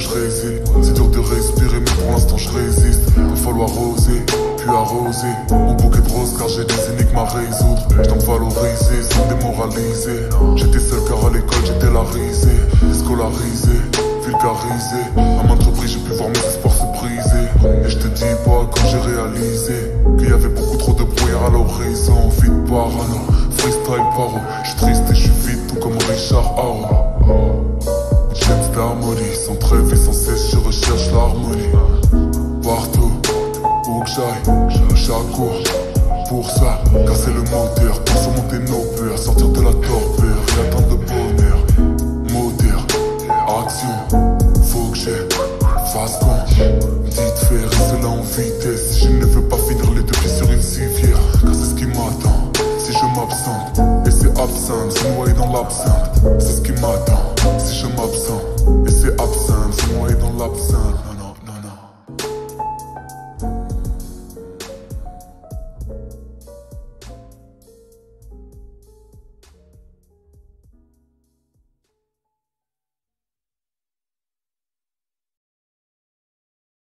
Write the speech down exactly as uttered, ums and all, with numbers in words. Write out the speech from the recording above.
réside. C'est dur de respirer mais pour l'instant je résiste. Il va falloir oser, puis arroser mon bouquet de roses car j'ai des énigmes à résoudre. Je dois me valoriser sans démoraliser. J'étais seul car à l'école j'étais la risée. Déscolarisé, vulgarisé. À maintes reprises j'ai pu voir mes espoirs se briser. Et je te dis pas quand j'ai réalisé qu'il y avait beaucoup trop de brouillard à l'horizon. Vite parano, freestyle paro. Je suis triste et je suis vide tout comme Richard Haro. J'aime d'harmonie, sans trêve et sans cesse je recherche l'harmonie. Partout où que j'aille, chaque cours pour ça, car c'est le moteur pour surmonter nos peurs, sortir de la torpeur et atteindre le bonheur. Moteur, action, faut que je fasse con. Dites faire et cela en vitesse. Je ne veux pas finir les deux pieds sur une civière, car c'est ce qui m'attend si je m'absente. Et c'est absinthe, se noyer dans l'absinthe, c'est ce qui m'attend.